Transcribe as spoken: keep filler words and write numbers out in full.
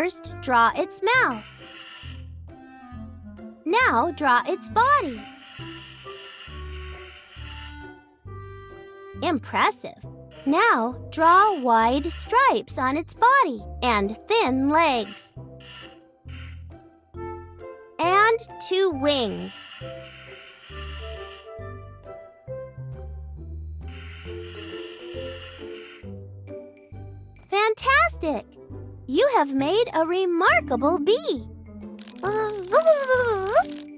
First, draw its mouth. Now draw its body. Impressive! Now draw wide stripes on its body and thin legs. And two wings. Fantastic! You have made a remarkable bee.